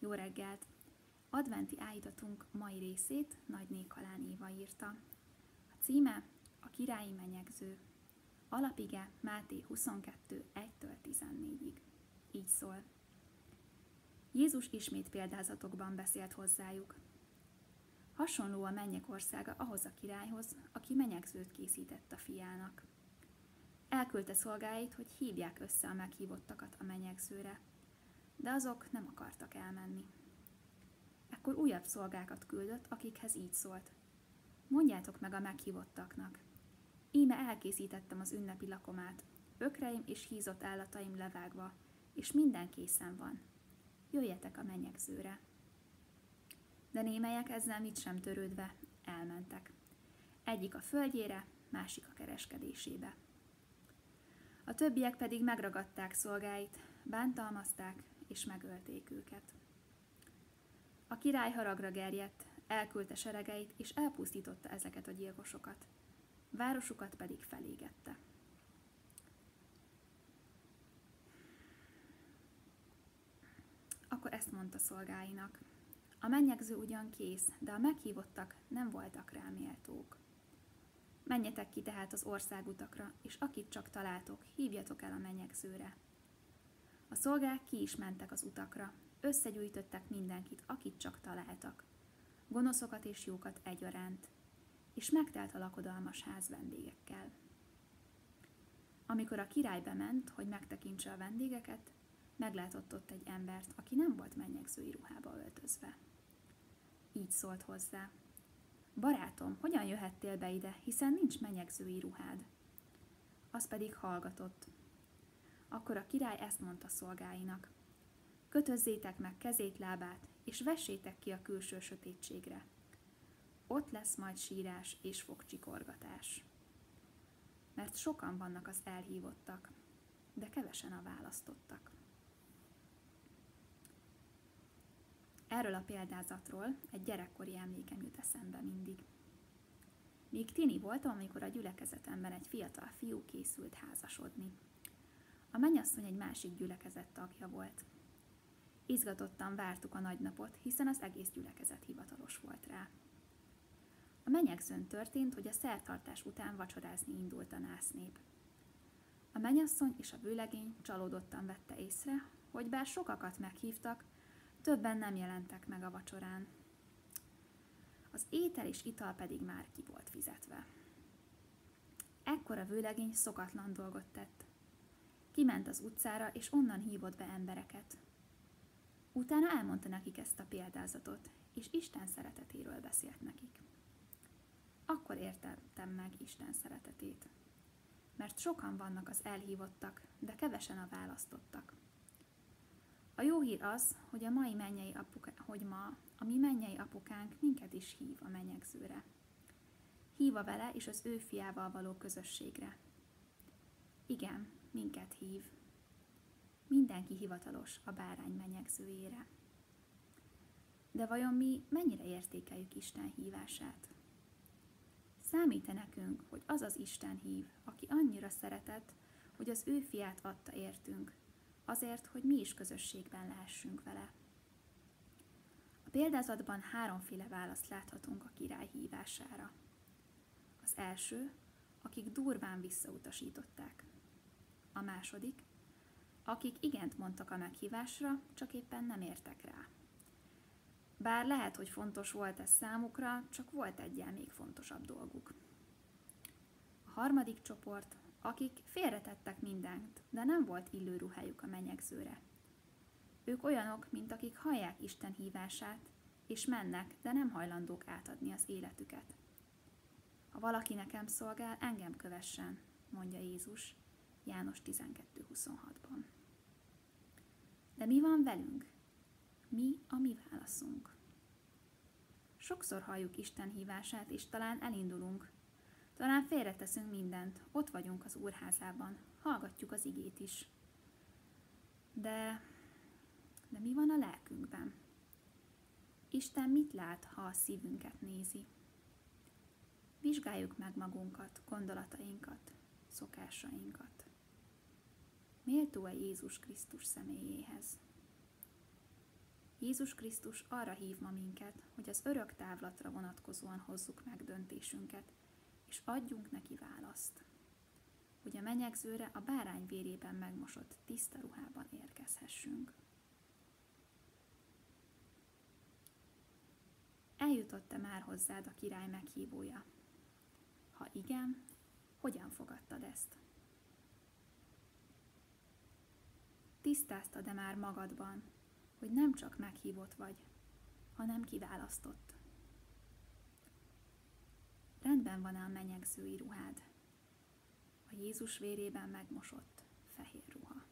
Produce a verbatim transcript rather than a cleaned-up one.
Jó reggelt! Adventi áldásunk mai részét Nagyné Kalán Éva írta. A címe a királyi menyegző. Alapige Máté huszonkettő egytől tizennégyig. Így szól. Jézus ismét példázatokban beszélt hozzájuk. Hasonló a mennyek országa ahhoz a királyhoz, aki menyegzőt készített a fiának. Elküldte szolgáit, hogy hívják össze a meghívottakat a menyegzőre, de azok nem akartak elmenni. Ekkor újabb szolgákat küldött, akikhez így szólt. Mondjátok meg a meghívottaknak. Íme elkészítettem az ünnepi lakomát, ökreim és hízott állataim levágva, és minden készen van. Jöjjetek a menyegzőre. De némelyek ezzel mit sem törődve elmentek. Egyik a földjére, másik a kereskedésébe. A többiek pedig megragadták szolgáit, bántalmazták és megölték őket. A király haragra gerjedt, elküldte seregeit és elpusztította ezeket a gyilkosokat, városukat pedig felégette. Akkor ezt mondta szolgáinak. A menyegző ugyan kész, de a meghívottak nem voltak rá méltók. Menjetek ki tehát az országutakra, és akit csak találtok, hívjatok el a menyegzőre. A szolgák ki is mentek az utakra, összegyűjtöttek mindenkit, akit csak találtak, gonoszokat és jókat egyaránt, és megtelt a lakodalmas ház vendégekkel. Amikor a király bement, hogy megtekintse a vendégeket, meglátott ott egy embert, aki nem volt menyegzői ruhába öltözve. Így szólt hozzá. Barátom, hogyan jöhettél be ide, hiszen nincs menyegzői ruhád? Az pedig hallgatott. Akkor a király ezt mondta szolgáinak. Kötözzétek meg kezét, lábát, és vessétek ki a külső sötétségre. Ott lesz majd sírás és fogcsikorgatás. Mert sokan vannak az elhívottak, de kevesen a választottak. Erről a példázatról egy gyerekkori emlékem jut eszembe mindig. Még tini voltam, amikor a gyülekezetemben egy fiatal fiú készült házasodni. A mennyasszony egy másik gyülekezet tagja volt. Izgatottan vártuk a nagynapot, hiszen az egész gyülekezet hivatalos volt rá. A menyegzőn történt, hogy a szertartás után vacsorázni indult a násznép. A mennyasszony és a vőlegény csalódottan vette észre, hogy bár sokakat meghívtak, többen nem jelentek meg a vacsorán. Az étel és ital pedig már ki volt fizetve. Ekkor a vőlegény szokatlan dolgot tett. Kiment az utcára, és onnan hívott be embereket. Utána elmondta nekik ezt a példázatot, és Isten szeretetéről beszélt nekik. Akkor értettem meg Isten szeretetét. Mert sokan vannak az elhívottak, de kevesen a választottak. A jó hír az, hogy a mai mennyei apuka, hogy ma a mi mennyei apukánk minket is hív a menyegzőre. Hív a vele és az ő fiával való közösségre. Igen, minket hív. Mindenki hivatalos a bárány menyegzőjére. De vajon mi mennyire értékeljük Isten hívását? Számít-e nekünk, hogy az az Isten hív, aki annyira szeretett, hogy az ő fiát adta értünk, azért, hogy mi is közösségben lehessünk vele? A példázatban háromféle választ láthatunk a király hívására. Az első, akik durván visszautasították. A második, akik igent mondtak a meghívásra, csak éppen nem értek rá. Bár lehet, hogy fontos volt ez számukra, csak volt egyel még fontosabb dolguk. A harmadik csoport, akik félretettek mindent, de nem volt illő ruhájuk a menyegzőre. Ők olyanok, mint akik hallják Isten hívását, és mennek, de nem hajlandók átadni az életüket. Ha valaki nekem szolgál, engem kövessen, mondja Jézus János tizenkettő huszonhatban. De mi van velünk? Mi a mi válaszunk? Sokszor halljuk Isten hívását, és talán elindulunk. Talán félreteszünk mindent, ott vagyunk az úrházában, hallgatjuk az igét is. De, de mi van a lelkünkben? Isten mit lát, ha a szívünket nézi? Vizsgáljuk meg magunkat, gondolatainkat, szokásainkat. Méltó-e Jézus Krisztus személyéhez? Jézus Krisztus arra hív ma minket, hogy az örök távlatra vonatkozóan hozzuk meg döntésünket, és adjunk neki választ, hogy a menyegzőre a bárány vérében megmosott tiszta ruhában érkezhessünk. Eljutott-e már hozzád a király meghívója? Ha igen, hogyan fogadtad ezt? Tisztáztad-e már magadban, hogy nem csak meghívott vagy, hanem kiválasztott? Rendben van-e a menyegzői ruhád? A Jézus vérében megmosott fehér ruha.